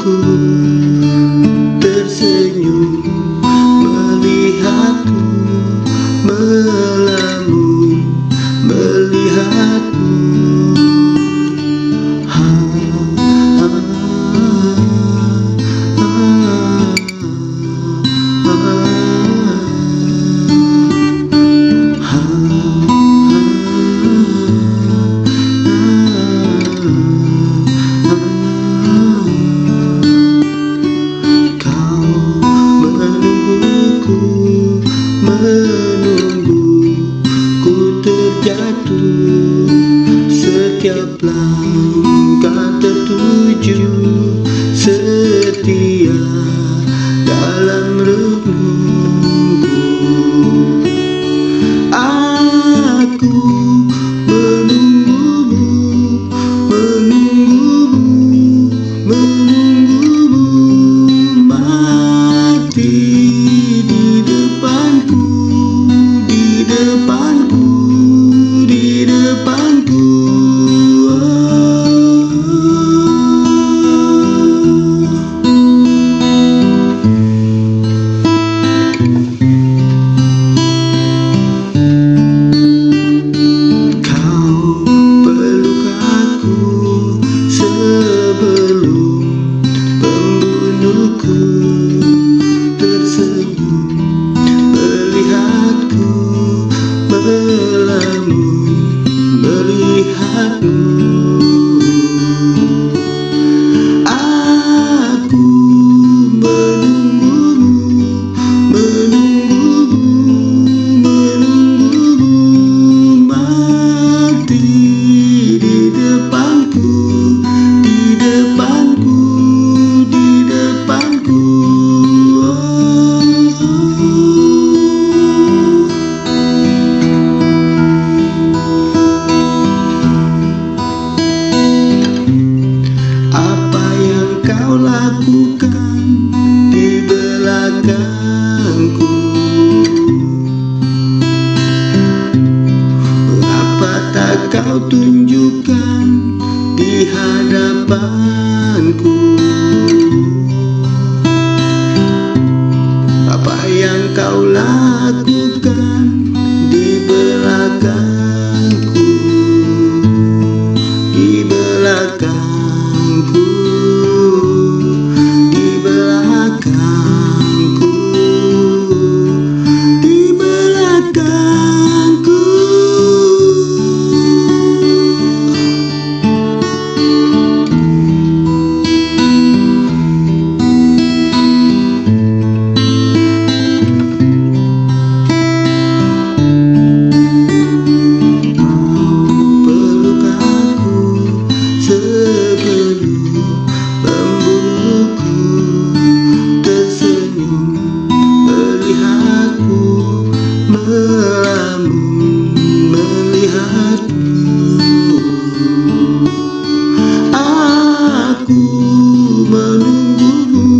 Ku tersenyum melihatmu, melamun melihatmu. Setiap langkah tertuju setia dalam renungku. Aku menunggumu, menunggumu, menunggumu mati di depanku, di depanku, di depanku. Tersenyum melihatku, melamun melihatmu. Aku menunggumu, menunggumu, menunggumu mati di depanku, di depanku, di depanku. Kau lakukan di belakangku, apa tak kau tunjukkan di hadapanku? Apa yang kau lakukan di belakangku, di belakangku, di belakangku, di belakangku. Peluk aku sebelum membunuhku, tersenyum melihatku, melamun melihatmu. Aku menunggumu,